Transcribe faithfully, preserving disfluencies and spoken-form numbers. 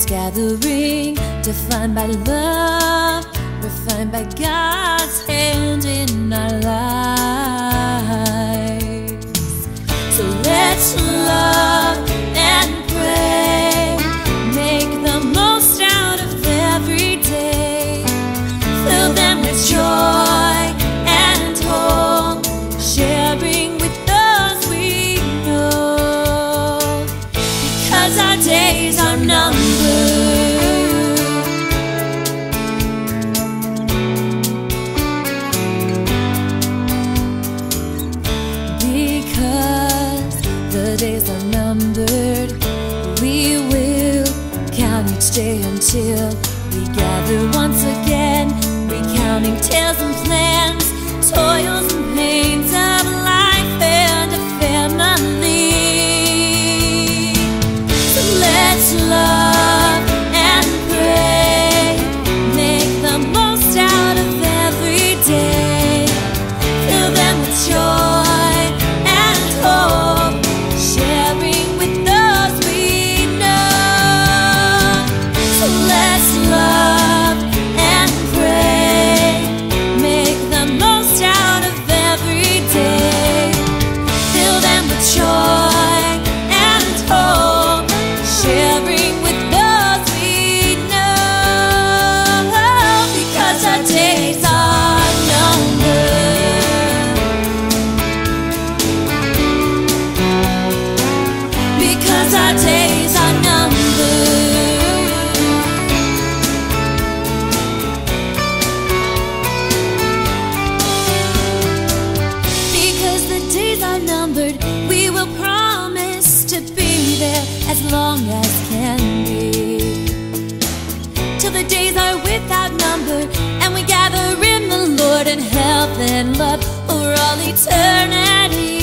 gathering, defined by love, refined by God's hand in our lives. So let's love and pray, make the most out of every day, fill them with joy and hope, sharing with those we know, because our days are numbered. Days are numbered, we will count each day until we gather once again, recounting tales and plans, toils and pains of life and a family. So let's love and pray, make the most out of every day, fill them with joy and hope, sharing with those we know. So let's love and pray, make the most out of every day, fill them with joy and hope, sharing with those we know, because our days are numbered. Because our days are numbered. Because the days are numbered, we will promise to be there as long as can be, till the days are without number, and we gather in the Lord in health and love for all eternity.